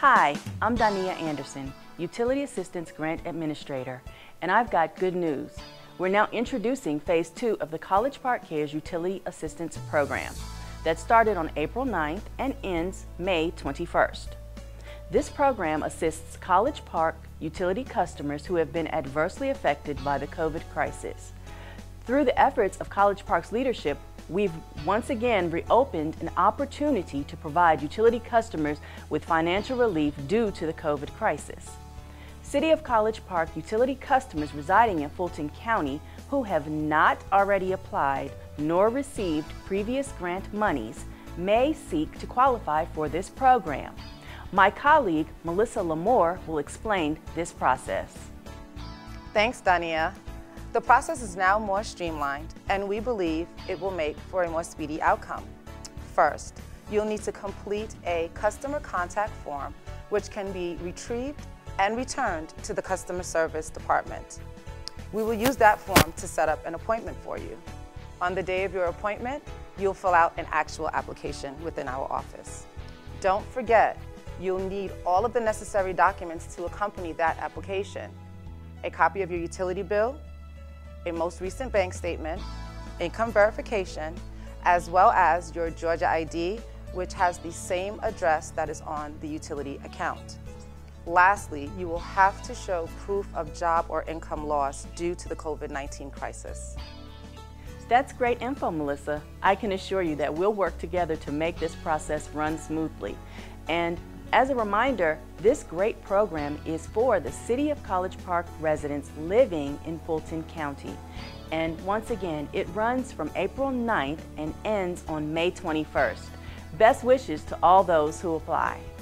Hi, I'm Dania Anderson, Utility Assistance Grant Administrator, and I've got good news. We're now introducing Phase 2 of the College Park Cares Utility Assistance Program that started on April 9th and ends May 21st. This program assists College Park utility customers who have been adversely affected by the COVID crisis. Through the efforts of College Park's leadership, we've once again reopened an opportunity to provide utility customers with financial relief due to the COVID crisis. City of College Park utility customers residing in Fulton County who have not already applied nor received previous grant monies may seek to qualify for this program. My colleague, Melissa Lamore, will explain this process. Thanks, Dania. The process is now more streamlined, and we believe it will make for a more speedy outcome. First, you'll need to complete a customer contact form, which can be retrieved and returned to the customer service department. We will use that form to set up an appointment for you. On the day of your appointment, you'll fill out an actual application within our office. Don't forget, you'll need all of the necessary documents to accompany that application: a copy of your utility bill, a most recent bank statement, income verification, as well as your Georgia ID, which has the same address that is on the utility account. Lastly, you will have to show proof of job or income loss due to the COVID-19 crisis. That's great info, Melissa. I can assure you that we'll work together to make this process run smoothly. And as a reminder, this great program is for the City of College Park residents living in Fulton County. And once again, it runs from April 9th and ends on May 21st. Best wishes to all those who apply.